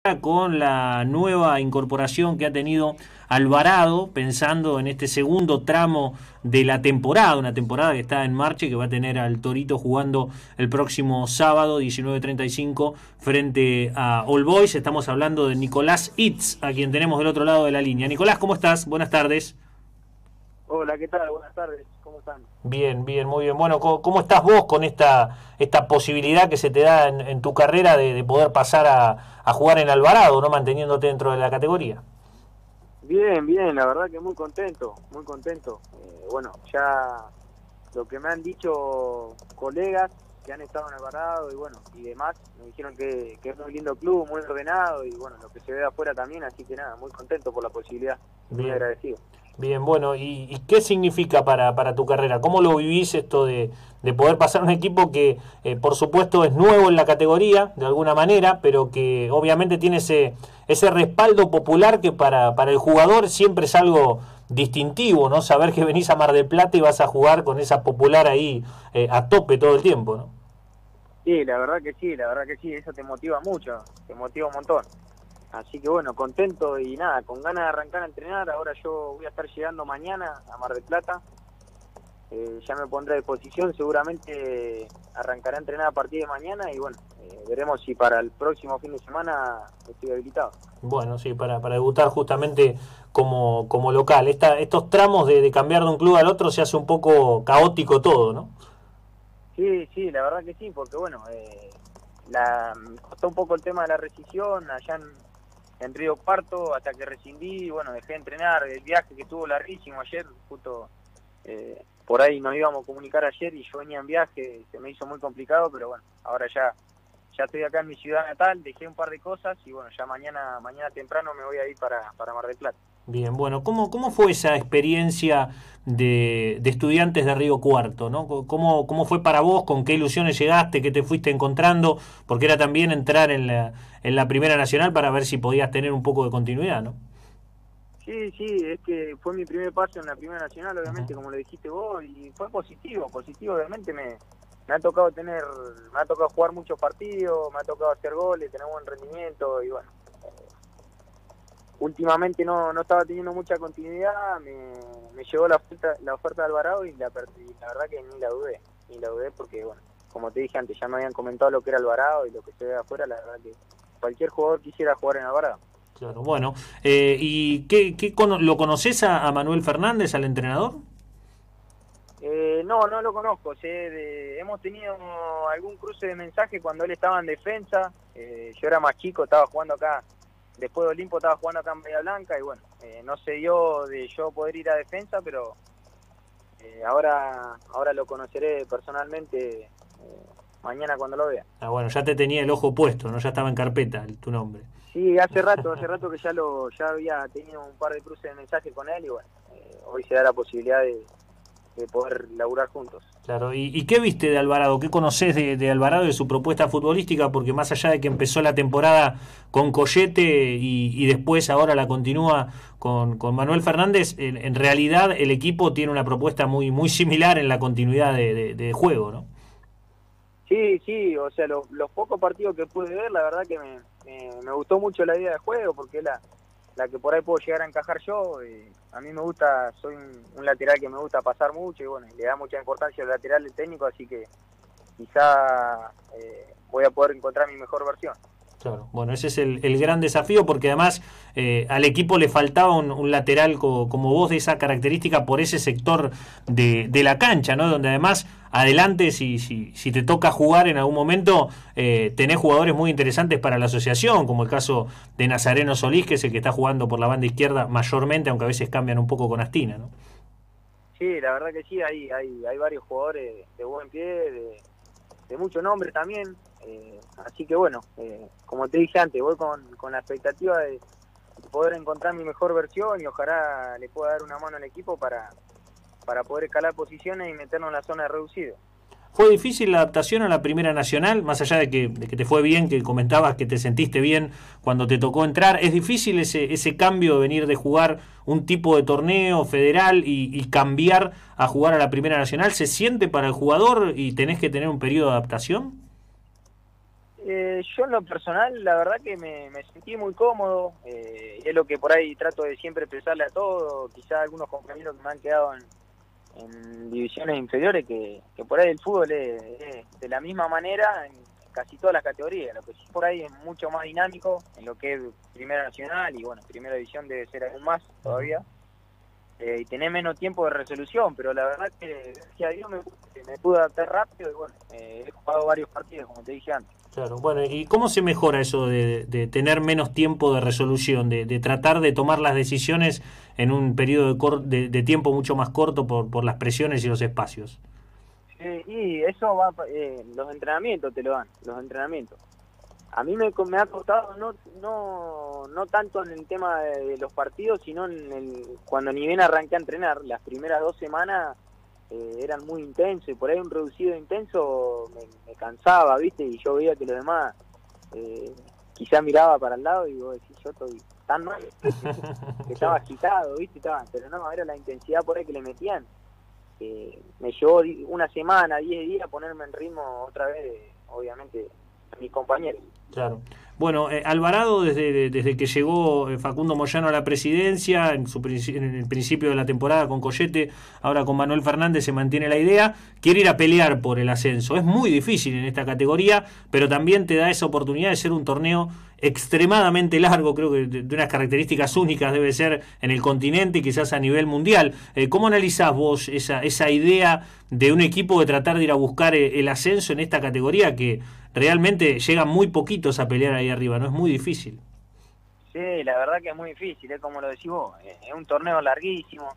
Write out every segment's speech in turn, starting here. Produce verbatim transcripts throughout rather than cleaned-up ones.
con la nueva incorporación que ha tenido Alvarado, pensando en este segundo tramo de la temporada, una temporada que está en marcha y que va a tener al Torito jugando el próximo sábado diecinueve treinta y cinco frente a All Boys. Estamos hablando de Nicolás Itz, a quien tenemos del otro lado de la línea. Nicolás, ¿cómo estás? Buenas tardes. Hola, ¿qué tal? Buenas tardes, ¿cómo están? Bien, bien, muy bien. Bueno, ¿cómo, cómo estás vos con esta esta posibilidad que se te da en, en tu carrera de, de poder pasar a, a jugar en Alvarado, ¿no? Manteniéndote dentro de la categoría. Bien, bien, la verdad que muy contento, muy contento. Eh, bueno, ya lo que me han dicho colegas que han estado en Alvarado y bueno, y demás, me dijeron que, que es muy lindo club, muy ordenado y bueno, lo que se ve afuera también, así que nada, muy contento por la posibilidad, muy Bien. agradecido. Bien, bueno, ¿y, y qué significa para, para tu carrera? ¿Cómo lo vivís esto de, de poder pasar a un equipo que, eh, por supuesto, es nuevo en la categoría, de alguna manera, pero que obviamente tiene ese, ese respaldo popular que para, para el jugador siempre es algo distintivo, ¿no? Saber que venís a Mar del Plata y vas a jugar con esa popular ahí eh, a tope todo el tiempo, ¿no? Sí, la verdad que sí, la verdad que sí, eso te motiva mucho, te motiva un montón. Así que bueno, contento y nada, con ganas de arrancar a entrenar. Ahora yo voy a estar llegando mañana a Mar del Plata. Eh, ya me pondré a disposición, seguramente arrancaré a entrenar a partir de mañana y bueno, eh, veremos si para el próximo fin de semana estoy habilitado. Bueno, sí, para, para debutar justamente como, como local. Esta, estos tramos de, de cambiar de un club al otro se hace un poco caótico todo, ¿no? Sí, sí, la verdad que sí, porque bueno, eh, la, me costó un poco el tema de la rescisión allá en, en Río Cuarto hasta que rescindí y bueno, dejé de entrenar. El viaje que estuvo larguísimo ayer, justo eh, por ahí nos íbamos a comunicar ayer y yo venía en viaje, se me hizo muy complicado, pero bueno, ahora ya ya estoy acá en mi ciudad natal, dejé un par de cosas y bueno, ya mañana mañana temprano me voy a ir para, para Mar del Plata. Bien, bueno, ¿cómo, cómo fue esa experiencia de, de estudiantes de Río Cuarto, ¿no? ¿Cómo, cómo fue para vos? ¿Con qué ilusiones llegaste? ¿Qué te fuiste encontrando? Porque era también entrar en la, en la Primera Nacional para ver si podías tener un poco de continuidad, ¿no? Sí, sí, es que fue mi primer paso en la Primera Nacional, Ujú. obviamente, como lo dijiste vos, y fue positivo, positivo, obviamente me, me ha tocado tener, me ha tocado jugar muchos partidos, me ha tocado hacer goles, tener buen rendimiento y bueno, últimamente no, no estaba teniendo mucha continuidad, me, me llegó la oferta, la oferta de Alvarado y la, y la verdad que ni la dudé, ni la dudé porque bueno, como te dije antes, ya me habían comentado lo que era Alvarado y lo que se ve afuera, la verdad que cualquier jugador quisiera jugar en Alvarado. Claro, bueno. Eh, ¿y qué, qué cono- lo conoces a, a Manuel Fernández, al entrenador? Eh, no, no lo conozco. Sé de, hemos tenido algún cruce de mensaje cuando él estaba en defensa. Eh, yo era más chico, estaba jugando acá. Después de Olimpo estaba jugando acá en Bahía Blanca y bueno, eh, no se dio de yo poder ir a defensa, pero eh, ahora ahora lo conoceré personalmente eh, mañana cuando lo vea. Ah, bueno, ya te tenía el ojo puesto, ¿no? Ya estaba en carpeta el- tu nombre. Sí, hace rato, hace rato que ya lo ya había tenido un par de cruces de mensaje con él y bueno, eh, hoy se da la posibilidad de, de poder laburar juntos. Claro, ¿y, y qué viste de Alvarado? ¿Qué conocés de, de Alvarado y de su propuesta futbolística? Porque más allá de que empezó la temporada con Collete y, y después ahora la continúa con, con Manuel Fernández, en, en realidad el equipo tiene una propuesta muy, muy similar en la continuidad de, de, de juego, ¿no? Sí, sí, o sea, lo- los pocos partidos que pude ver, la verdad que me, me, me gustó mucho la idea de juego, porque es la, la que por ahí puedo llegar a encajar yo. Y a mí me gusta, soy un, un lateral que me gusta pasar mucho y bueno, le da mucha importancia al lateral del técnico, así que quizá eh, voy a poder encontrar mi mejor versión. Claro, bueno, ese es el, el gran desafío porque además eh, al equipo le faltaba un, un lateral co- como vos de esa característica por ese sector de, de la cancha, ¿no? Donde además adelante, si, si, si te toca jugar en algún momento, eh, tenés jugadores muy interesantes para la asociación, como el caso de Nazareno Solís, que es el que está jugando por la banda izquierda mayormente, aunque a veces cambian un poco con Astina, ¿no? Sí, la verdad que sí, hay, hay, hay varios jugadores de buen pie, de, de mucho nombre también. Eh, así que bueno, eh, como te dije antes, voy con, con la expectativa de poder encontrar mi mejor versión y ojalá le pueda dar una mano al equipo para, para poder escalar posiciones y meternos en la zona de reducido. ¿Fue difícil la adaptación a la Primera Nacional? Más allá de que, de que te fue bien, que comentabas que te sentiste bien cuando te tocó entrar, ¿es difícil ese, ese cambio de venir de jugar un tipo de torneo federal y, y cambiar a jugar a la Primera Nacional? ¿Se siente para el jugador y tenés que tener un periodo de adaptación? Eh, yo en lo personal, la verdad que me, me sentí muy cómodo, eh, es lo que por ahí trato de siempre expresarle a todos, quizás algunos compañeros que me han quedado en, en divisiones inferiores, que, que por ahí el fútbol es, es de la misma manera en casi todas las categorías, lo que sí por ahí es mucho más dinámico en lo que es Primera Nacional, y bueno, Primera División debe ser aún más todavía, eh, y tener menos tiempo de resolución, pero la verdad que gracias a Dios me, me pude adaptar rápido y bueno, eh, he jugado varios partidos, como te dije antes. Claro, bueno, ¿y cómo se mejora eso de, de tener menos tiempo de resolución, de, de tratar de tomar las decisiones en un periodo de, cor de, de tiempo mucho más corto por, por las presiones y los espacios? Sí, y eso va, eh, los entrenamientos te lo dan, los entrenamientos. A mí me, me ha costado no no no tanto en el tema de, de los partidos, sino en el, cuando ni bien arranqué a entrenar, las primeras dos semanas eh, eran muy intensos, y por ahí un reducido intenso me, me cansaba, ¿viste? Y yo veía que los demás eh, quizá miraba para el lado y vos decís, yo estoy tan mal, que estaba agitado, ¿viste? Estaba, pero no, era la intensidad por ahí que le metían. Eh, me llevó una semana, diez días ponerme en ritmo otra vez, obviamente, a mis compañeros. Claro. Bueno, eh, Alvarado, desde, desde que llegó eh, Facundo Moyano a la presidencia, en, su, en el principio de la temporada con Collete, ahora con Manuel Fernández, se mantiene la idea, quiere ir a pelear por el ascenso. Es muy difícil en esta categoría, pero también te da esa oportunidad de ser un torneo extremadamente largo, creo que de, de unas características únicas debe ser en el continente y quizás a nivel mundial. Eh, ¿Cómo analizás vos esa, esa idea de un equipo de tratar de ir a buscar el ascenso en esta categoría que realmente llegan muy poquitos a pelear ahí arriba, ¿no? Es muy difícil. Sí, la verdad que es muy difícil, es como lo decís vos, es un torneo larguísimo,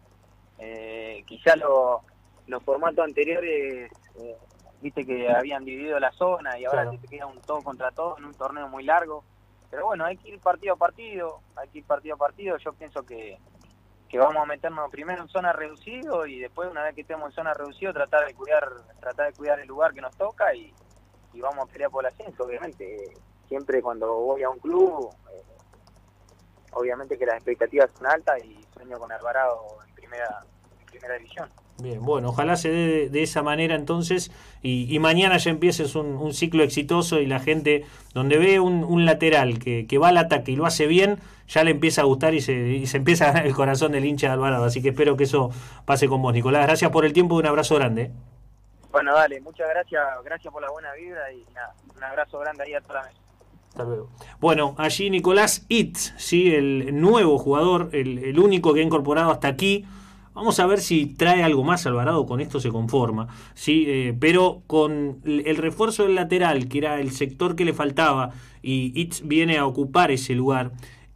eh, quizá lo, los formatos anteriores, eh, viste que habían dividido la zona y ahora claro, te queda un todo contra todo en un torneo muy largo, pero bueno, hay que ir partido a partido, hay que ir partido a partido, yo pienso que, que vamos a meternos primero en zona reducido y después una vez que estemos en zona reducido tratar de cuidar, tratar de cuidar el lugar que nos toca y y vamos a pelear por el ascenso, obviamente. Siempre cuando voy a un club, eh, obviamente que las expectativas son altas y sueño con Alvarado en primera, en primera división. Bien, bueno, ojalá se dé de, de esa manera entonces y, y mañana ya empieces un, un ciclo exitoso y la gente, donde ve un, un lateral que, que va al ataque y lo hace bien, ya le empieza a gustar y se, y se empieza a ganar el corazón del hincha de Alvarado. Así que espero que eso pase con vos, Nicolás. Gracias por el tiempo y un abrazo grande. Bueno, dale, muchas gracias, gracias por la buena vibra y nada, un abrazo grande ahí a toda la mesa. Hasta luego. Bueno, allí Nicolás Itz, ¿sí? El nuevo jugador, el, el único que ha incorporado hasta aquí. Vamos a ver si trae algo más Alvarado, con esto se conforma, ¿sí? Eh, pero con el refuerzo del lateral, que era el sector que le faltaba, y Itz viene a ocupar ese lugar,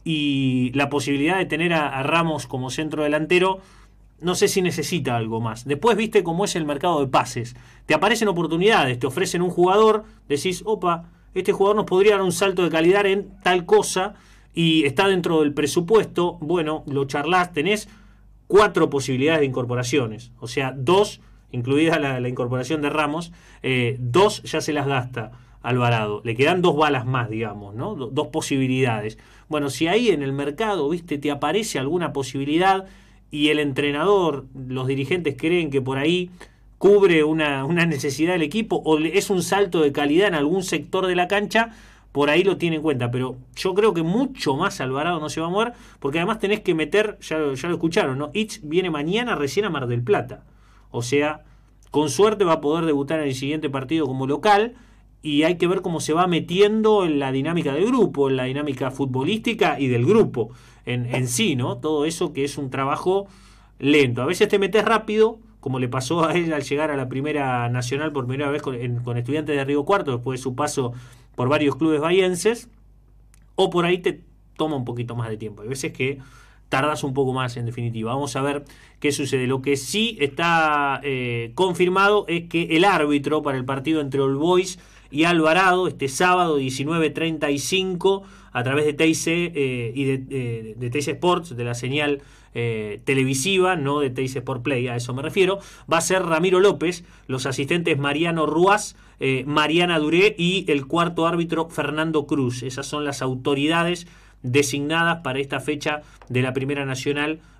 y la posibilidad de tener a, a Ramos como centro delantero, no sé si necesita algo más. Después viste cómo es el mercado de pases. Te aparecen oportunidades, te ofrecen un jugador, decís, opa, este jugador nos podría dar un salto de calidad en tal cosa y está dentro del presupuesto. Bueno, lo charlás, tenés cuatro posibilidades de incorporaciones. O sea, dos, incluida la, la incorporación de Ramos, eh, dos ya se las gasta Alvarado. Le quedan dos balas más, digamos, ¿no? Do, dos posibilidades. Bueno, si ahí en el mercado, viste, te aparece alguna posibilidad y el entrenador, los dirigentes creen que por ahí cubre una, una necesidad del equipo o es un salto de calidad en algún sector de la cancha, por ahí lo tiene en cuenta. Pero yo creo que mucho más Alvarado no se va a mover, porque además tenés que meter, ya, ya lo escucharon, ¿no? Itz viene mañana recién a Mar del Plata. O sea, con suerte va a poder debutar en el siguiente partido como local y hay que ver cómo se va metiendo en la dinámica del grupo, en la dinámica futbolística y del grupo en, en sí, ¿no? Todo eso que es un trabajo lento. A veces te metes rápido, como le pasó a él al llegar a la Primera Nacional por primera vez con, en, con Estudiantes de Río Cuarto, después de su paso por varios clubes bahienses, o por ahí te toma un poquito más de tiempo. Hay veces que tardas un poco más, en definitiva. Vamos a ver qué sucede. Lo que sí está eh, confirmado es que el árbitro para el partido entre All Boys y Alvarado, este sábado diecinueve treinta y cinco, a través de T I C eh, y de, eh, de T I C Sports, de la señal eh, televisiva, no de T I C Sport Play, a eso me refiero, va a ser Ramiro López, los asistentes Mariano Ruaz, eh, Mariana Duré y el cuarto árbitro Fernando Cruz. Esas son las autoridades designadas para esta fecha de la Primera Nacional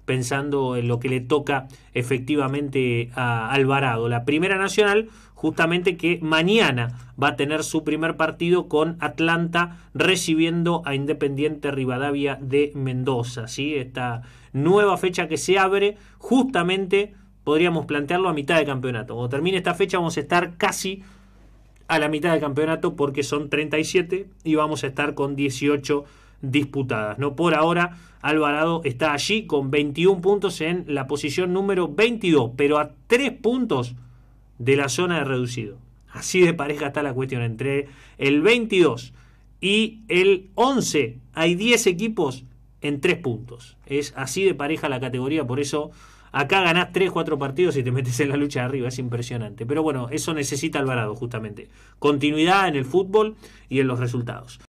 pensando en lo que le toca efectivamente a Alvarado. La Primera Nacional, justamente que mañana va a tener su primer partido con Atlanta recibiendo a Independiente Rivadavia de Mendoza, ¿sí? Esta nueva fecha que se abre, justamente podríamos plantearlo a mitad de campeonato. Cuando termine esta fecha vamos a estar casi a la mitad del campeonato porque son treinta y siete y vamos a estar con dieciocho disputadas, ¿no? Por ahora Alvarado está allí con veintiún puntos en la posición número veintidós, pero a tres puntos de la zona de reducido. Así de pareja está la cuestión. Entre el veintidós y el once hay diez equipos en tres puntos. Es así de pareja la categoría, por eso acá ganás tres, cuatro partidos y te metes en la lucha de arriba, es impresionante. Pero bueno, eso necesita Alvarado justamente. Continuidad en el fútbol y en los resultados.